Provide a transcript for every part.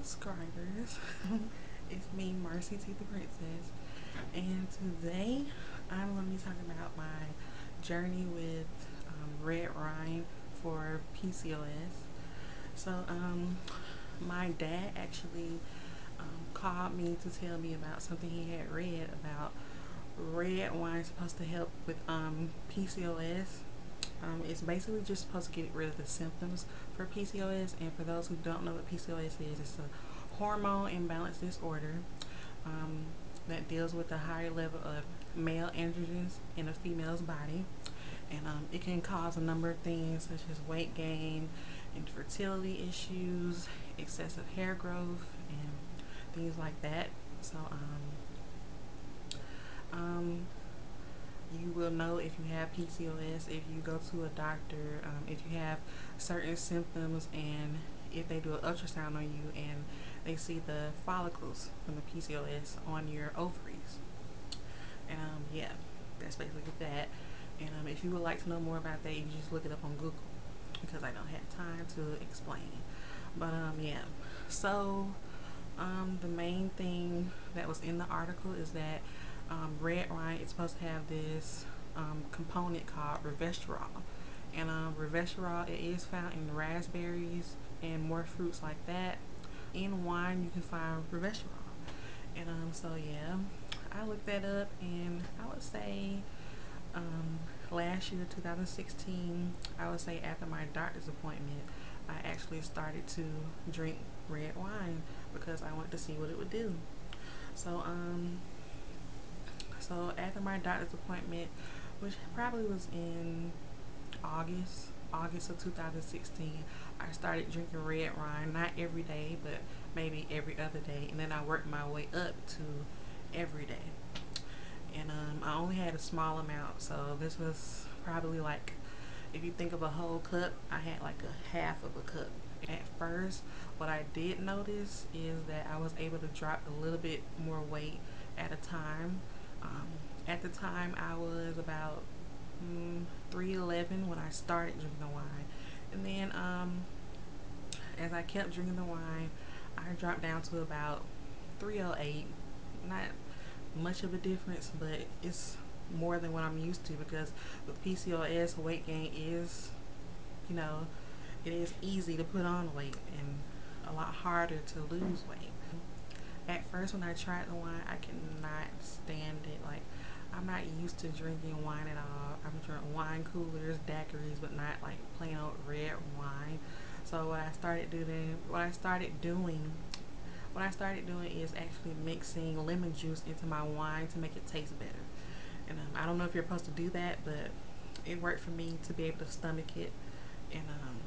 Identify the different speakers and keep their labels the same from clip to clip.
Speaker 1: subscribers. It's me, Marcy T the Princess, and today I'm going to be talking about my journey with red wine for PCOS. So, my dad actually called me to tell me about something he had read about red wine supposed to help with PCOS. It's basically just supposed to get rid of the symptoms for PCOS. And for those who don't know what PCOS is, it's a hormone imbalance disorder that deals with the higher level of male androgens in a female's body. And it can cause a number of things such as weight gain, infertility issues, excessive hair growth, and things like that. So, you will know if you have PCOS if you go to a doctor, if you have certain symptoms, and if they do an ultrasound on you and they see the follicles from the PCOS on your ovaries. And yeah, that's basically that. And if you would like to know more about that, you just look it up on Google because I don't have time to explain. But yeah, so the main thing that was in the article is that red wine is supposed to have this component called resveratrol. And resveratrol, it is found in raspberries and more fruits like that. In wine, you can find resveratrol. And so yeah, I looked that up, and I would say last year, 2016, I would say after my doctor's appointment, I actually started to drink red wine because I wanted to see what it would do. So after my doctor's appointment, which probably was in August of 2016, I started drinking red wine, not every day, but maybe every other day, and then I worked my way up to every day. And I only had a small amount, so this was probably like, if you think of a whole cup, I had like a half of a cup. At first, what I did notice is that I was able to drop a little bit more weight at a time. At the time, I was about 311 when I started drinking the wine, and then as I kept drinking the wine, I dropped down to about 308. Not much of a difference, but it's more than what I'm used to because with PCOS, weight gain is, you know, it is easy to put on weight and a lot harder to lose weight. At first, when I tried the wine, I could not stand it. Like, I'm not used to drinking wine at all. I'm drinking wine coolers, daiquiris, but not like plain old red wine. So what I started doing is actually mixing lemon juice into my wine to make it taste better. And I don't know if you're supposed to do that, but it worked for me to be able to stomach it. And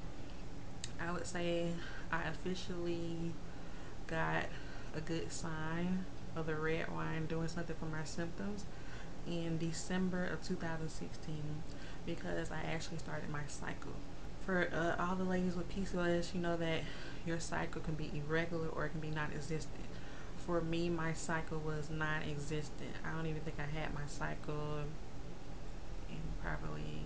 Speaker 1: I would say I officially got a good sign of the red wine doing something for my symptoms in December of 2016 because I actually started my cycle. For all the ladies with PCOS, you know that your cycle can be irregular or it can be non-existent. For me, my cycle was non-existent. I don't even think I had my cycle in probably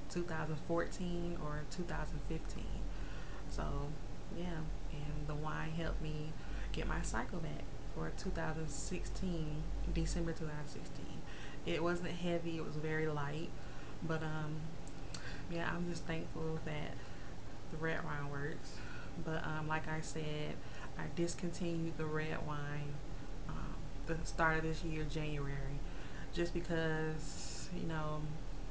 Speaker 1: 2014 or 2015. So yeah, and the wine helped me get my cycle back for 2016, December 2016. It wasn't heavy, it was very light, but yeah, I'm just thankful that the red wine works. But like I said, I discontinued the red wine the start of this year, January, just because, you know,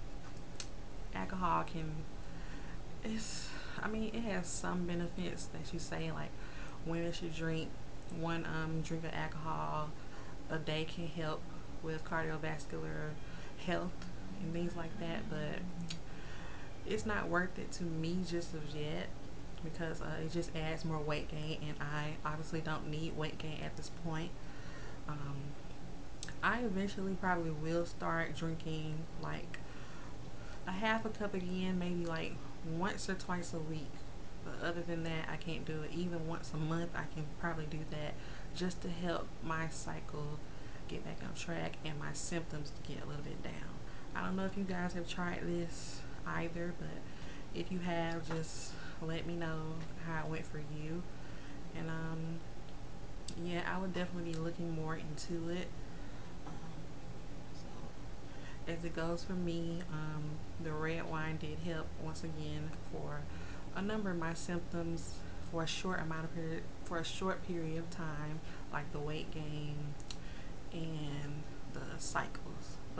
Speaker 1: alcohol can, it's, I mean, it has some benefits that you say, like women should drink one drink of alcohol a day can help with cardiovascular health and things like that, but it's not worth it to me just as yet because it just adds more weight gain, and I obviously don't need weight gain at this point. Um, I eventually probably will start drinking like a half a cup again, maybe like once or twice a week. But other than that, I can't do it. Even once a month, I can probably do that just to help my cycle get back on track and my symptoms to get a little bit down. I don't know if you guys have tried this either, but if you have, just let me know how it went for you. And yeah, I would definitely be looking more into it. So as it goes for me, the red wine did help once again for a number of my symptoms for a short amount of period for a short period of time, like the weight gain and the cycles. But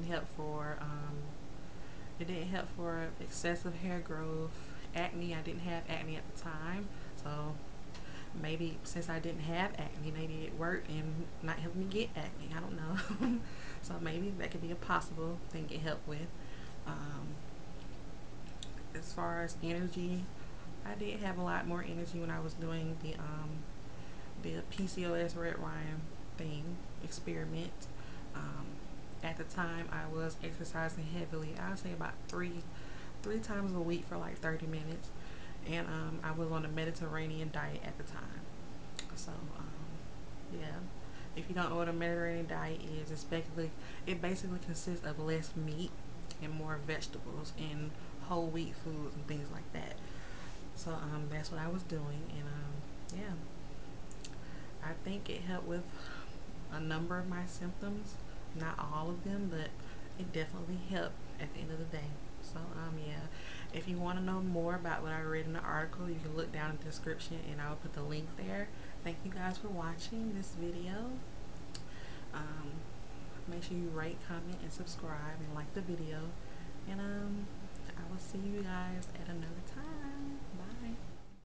Speaker 1: it didn't help for excessive hair growth, acne. I didn't have acne at the time, so maybe since I didn't have acne, maybe it worked and not helping me get acne. I don't know. So maybe that could be a possible thing it helped with. Um, as far as energy, I did have a lot more energy when I was doing the PCOS red wine thing experiment. Um, at the time, I was exercising heavily. I would say about three times a week for like 30 minutes, and I was on a Mediterranean diet at the time. So yeah, if you don't know what a Mediterranean diet is, it basically consists of less meat and more vegetables and whole wheat foods and things like that. So that's what I was doing, and yeah, I think it helped with a number of my symptoms, not all of them, but it definitely helped at the end of the day. So yeah, if you want to know more about what I read in the article, you can look down in the description and I'll put the link there. Thank you guys for watching this video. Um, make sure you rate, comment, and subscribe and like the video. And I will see you guys at another time. Bye.